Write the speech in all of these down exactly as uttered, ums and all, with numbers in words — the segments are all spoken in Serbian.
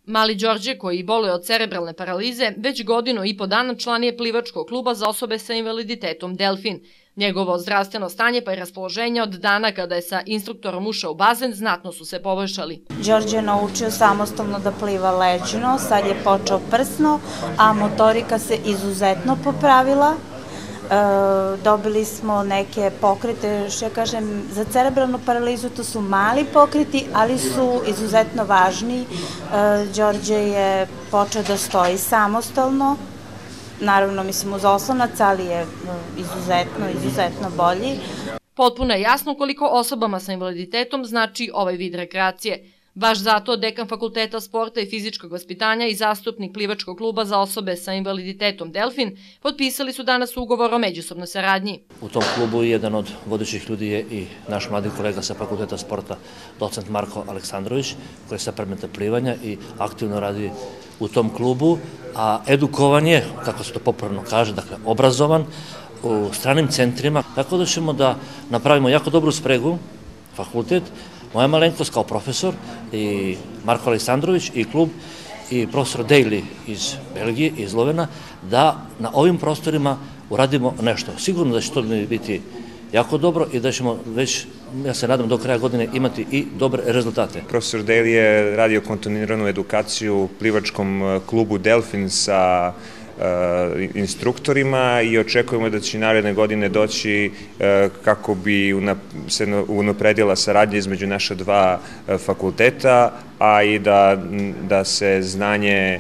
Mali Đorđe, koji boluje od cerebralne paralize, već godinu i po dana član je plivačkog kluba za osobe sa invaliditetom Delfin. Njegovo zdravstveno stanje pa i raspoloženje od dana kada je sa instruktorom ušao u bazen znatno su se poboljšali. Đorđe je naučio samostalno da pliva leđno, sad je počeo prsno, a motorika se izuzetno popravila. Dobili smo neke pokrete, što ja kažem, za cerebralnu paralizu to su mali pokreti, ali su izuzetno važni. Đorđe je počeo da stoji samostalno, naravno mislim uz oslonac, ali je izuzetno, izuzetno bolji. Potpuno je jasno koliko osobama sa invaliditetom znači ovaj vid rekreacije. Baš zato dekan Fakulteta sporta i fizičkog vaspitanja i zastupnik plivačkog kluba za osobe sa invaliditetom Delfin potpisali su danas ugovor o međusobnoj saradnji. U tom klubu jedan od vodećih ljudi je i naš mladi kolega sa Fakulteta sporta, docent Marko Aleksandrović, koji je sa predmeta plivanja i aktivno radi u tom klubu, a edukovan je, kako se to popularno kaže, dakle obrazovan u stranim centrima, tako da ćemo da napravimo jako dobru spregu, fakultet, moja malenkost kao profesor i Marko Aleksandrović i klub i profesor Daly iz Belgije, iz Slovena, da na ovim prostorima uradimo nešto. Sigurno da će to biti jako dobro i da ćemo već, ja se nadam, do kraja godine imati i dobre rezultate. Profesor Daly je radio kontinuiranu edukaciju u plivačkom klubu Delfin sa instruktorima i očekujemo da će naredne godine doći kako bi se unapredila saradnja između naša dva fakulteta, a i da se znanje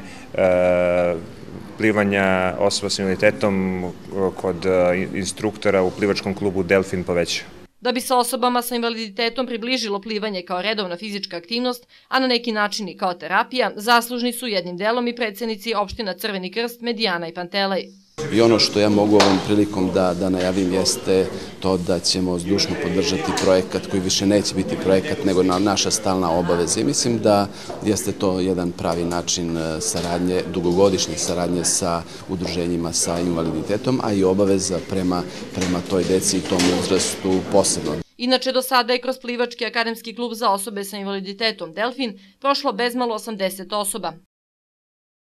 plivanja osoba s invaliditetom kod instruktora u plivačkom klubu Delfin poveća. Da bi se osobama sa invaliditetom približilo plivanje kao redovna fizička aktivnost, a na neki način i kao terapija, zaslužni su jednim delom i predsednici opština Crveni krst, Medijana i Pantelej. I ono što ja mogu ovom prilikom da najavim jeste to da ćemo zdušno podržati projekat koji više neće biti projekat nego naša stalna obaveza. I mislim da jeste to jedan pravi način saradnje, dugogodišnje saradnje sa udruženjima sa invaliditetom, a i obaveza prema toj deci i tom uzrastu posebno. Inače, do sada je kroz plivački akademski klub za osobe sa invaliditetom Delfin prošlo bezmalo osamdeset osoba.